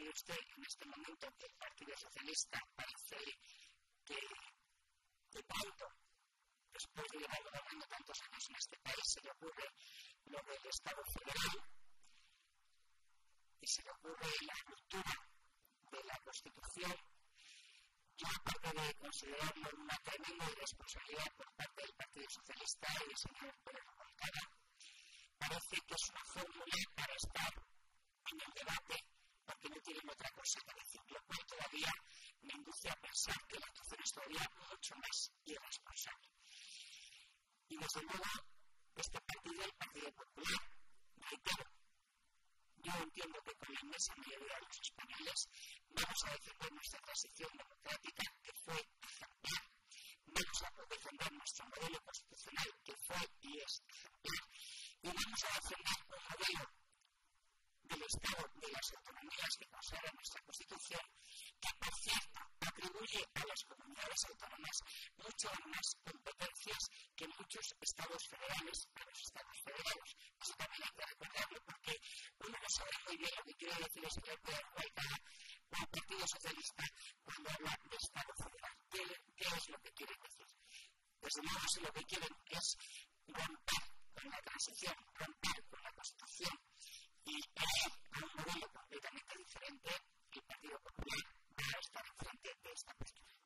mire usted en este momento que el Partido Socialista parece que de pronto, después de llevar gobernando tantos años en este país, se le ocurre lo del Estado federal y se le ocurre la ruptura de la Constitución. Yo, aparte de considerarlo una tremenda irresponsabilidad por parte del Partido Socialista y del señor Pérez Rubalcaba, parece que es una fórmula para estar en el debate porque no tienen otra cosa que decir, lo cual todavía me induce a pensar que la actuación es todavía mucho más irresponsable. Y desde luego, este partido, el Partido Popular, reitero, yo entiendo que con la inmensa mayoría de los españoles vamos a defender nuestra transición democrática, que fue ejemplar, vamos a defender nuestro modelo constitucional, que fue y es ejemplar, y vamos a defender un modelo del Estado de las autonomías que consagra nuestra Constitución, que por cierto atribuye a las comunidades autónomas muchas más competencias que muchos estados federales a los estados federados. Eso también hay que recordarlo porque uno no sabe muy bien lo que quiere decir el señor Pérez Rubalcaba o el Partido Socialista cuando habla de Estado federal. ¿Qué es lo que quieren decir? Desde luego, si lo que quieren es romper con la transición, romper con la Constitución y ir a un modelo completamente diferente, el Partido Popular va a estar enfrente de esta cuestión.